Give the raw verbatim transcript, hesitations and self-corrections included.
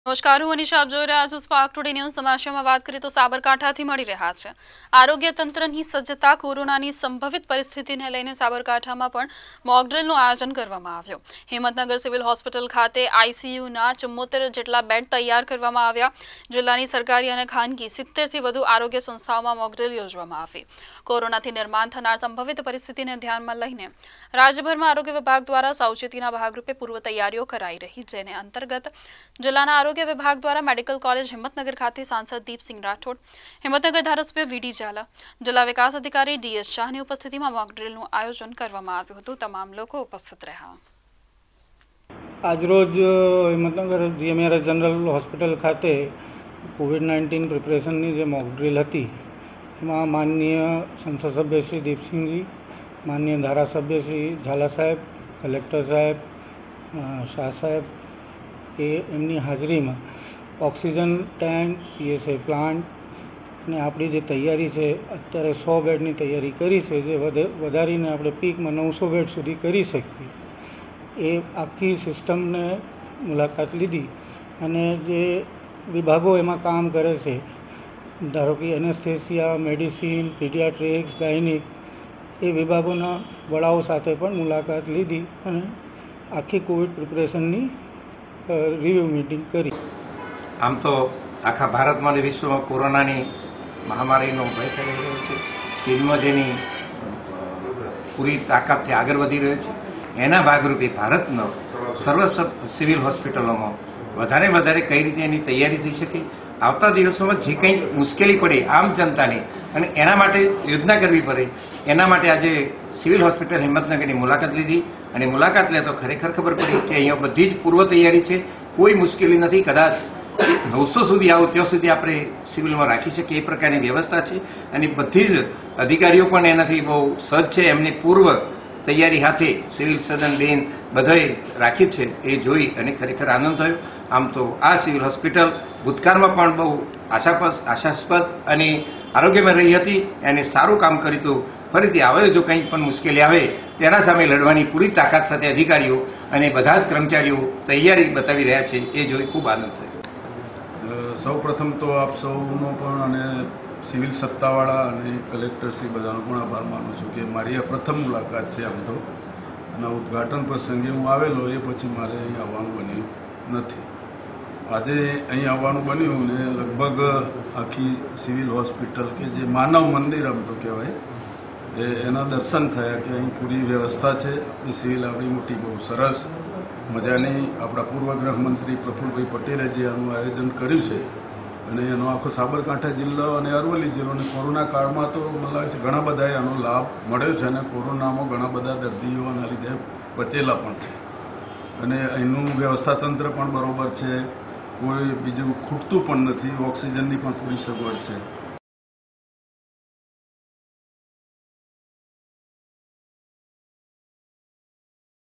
નમસ્કાર, હું અનિશા, આપ જોઈ રહ્યા છો સ્પાર્ક ટુડે ન્યૂઝ. સમાચારમાં વાત કરીએ તો સાબરકાંઠાથી મળી રહ્યા છે આરોગ્ય તંત્રની સજ્જતા. કોરોનાની સંભવિત પરિસ્થિતિને લઈને સાબરકાંઠામાં પણ મોકડ્રીલનું આયોજન કરવામાં આવ્યું. હિંમતનગર સિવિલ હોસ્પિટલ ખાતે આઈસીયુના ચુમ્મોતેર જેટલા બેડ તૈયાર કરવામાં આવ્યા. જિલ્લાની સરકારી અને ખાનગી સિત્તેરથી વધુ આરોગ્ય સંસ્થાઓમાં મોકડ્રીલ યોજવામાં આવી. કોરોનાથી નિર્માણ થનાર સંભવિત પરિસ્થિતિને ધ્યાનમાં લઈને રાજ્યભરમાં આરોગ્ય વિભાગ દ્વારા સાવચેતીના ભાગરૂપે પૂર્વ તૈયારીઓ કરાઈ રહી, જેને અંતર્ગત જિલ્લાના આરોગ્ય વિભાગ દ્વારા મેડિકલ કોલેજ હિંમતનગર ખાતે સાંસદ દીપસિંહ રાઠોડ, હિંમતનગર ધારાસભ્ય વીડી ઝાલા, જિલ્લા વિકાસ અધિકારી ડીએસ શાહની ઉપસ્થિતિમાં મોકડ્રીલનું આયોજન કરવામાં આવ્યું હતું. તમામ લોકો ઉપસ્થિત રહ્યા. આજરોજ હિંમતનગર જીએમઆરએસ જનરલ હોસ્પિટલ ખાતે કોવિડ નાઇન્ટીન પ્રિપરેશનની જે મોકડ્રીલ હતી એમાં માનનીય સંસદ સભ્ય શ્રી દીપસિંહજી, માનનીય ધારાસભ્ય શ્રી ઝાલા સાહેબ, કલેક્ટર સાહેબ, શાહ સાહેબ એ એમની હાજરીમાં ઓક્સિજન ટેન્ક, પીએસએ પ્લાન્ટ અને આપણી જે તૈયારી છે અત્યારે સો બેડની તૈયારી કરી છે, જે વધારીને આપણે પીકમાં નવસો બેડ સુધી કરી શકીએ એ આખી સિસ્ટમને મુલાકાત લીધી. અને જે વિભાગો એમાં કામ કરે છે, ધારો કે એનેસ્થેસિયા, મેડિસિન, પીડિયાટ્રિક્સ, ગાયનિક, એ વિભાગોના વડાઓ સાથે પણ મુલાકાત લીધી અને આખી કોવિડ પ્રિપરેશનની રિવ્યુ મીટિંગ કરી. આમ તો આખા ભારતમાં અને વિશ્વમાં કોરોનાની મહામારીનો ભય થઈ રહ્યો છે. ચીનમાં જેની પૂરી તાકાતથી આગળ વધી રહ્યો છે, એના ભાગરૂપે ભારતનો સર્વ સિવિલ હોસ્પિટલોમાં વધારે વધારે કઈ રીતે એની તૈયારી થઈ શકે, આવતા દિવસોમાં જે કંઈ મુશ્કેલી પડે આમ જનતાને અને એના માટે યોજના કરવી પડે, એના માટે આજે સિવિલ હોસ્પિટલ હિંમતનગરની મુલાકાત લીધી. અને મુલાકાત લે તો ખરેખર ખબર પડી કે અહીંયા બધી જ પૂર્વ તૈયારી છે, કોઈ મુશ્કેલી નથી. કદાચ નવસો સુધી આવો ત્યાં સુધી આપણે સિવિલમાં રાખી શકીએ એ પ્રકારની વ્યવસ્થા છે. અને બધી જ અધિકારીઓ પણ એનાથી બહુ સજ્જ છે. એમની પૂર્વ તૈયારી હાથે સિવિલ સર્જન બેન બધાએ રાખી છે, એ જોઈ અને ખરેખર આનંદ થયો. આમ તો આ સિવિલ હોસ્પિટલ ભૂતકાળમાં પણ બહુ આશાપસ આશાસ્પદ અને આરોગ્યમાં રહી હતી, એને સારું કામ કર્યું હતું. ફરીથી આવે જો કંઈ પણ મુશ્કેલી આવે તેના સામે લડવાની પૂરી તાકાત સાથે અધિકારીઓ અને બધા જ કર્મચારીઓ તૈયારી બતાવી રહ્યા છે, એ જોઈ ખૂબ આનંદ થયો. સૌ પ્રથમ તો આપ સૌનો પણ અને સિવિલ સત્તાવાળા અને કલેક્ટરશ્રી બધાનો પણ આભાર માનું છું કે મારી આ પ્રથમ મુલાકાત છે. આમ તો અને ઉદ્ઘાટન પ્રસંગે હું આવેલો, એ પછી મારે અહીં આવવાનું બન્યું નથી. આજે અહીં આવવાનું બન્યું ને લગભગ આખી સિવિલ હોસ્પિટલ કે જે માનવ મંદિર આમ તો કહેવાય, એ એના દર્શન થયા કે અહીં પૂરી વ્યવસ્થા છે. એ સિવિલ આવડી મોટી બહુ સરસ મજાની આપણા પૂર્વ ગૃહમંત્રી પ્રફુલભાઈ પટેલે જે આનું આયોજન કર્યું છે અને એનો આખો સાબરકાંઠા જિલ્લો અને અરવલ્લી જિલ્લો અને કોરોના કાળમાં તો મને લાગે છે ઘણા બધાએ આનો લાભ મળ્યો છે અને કોરોનામાં ઘણા બધા દર્દીઓના લીધે બચેલા પણ છે. અને અહીંનું વ્યવસ્થા તંત્ર પણ બરાબર છે, કોઈ બીજું ખૂટતું પણ નથી, ઓક્સિજનની પણ પૂરી સગવડ છે.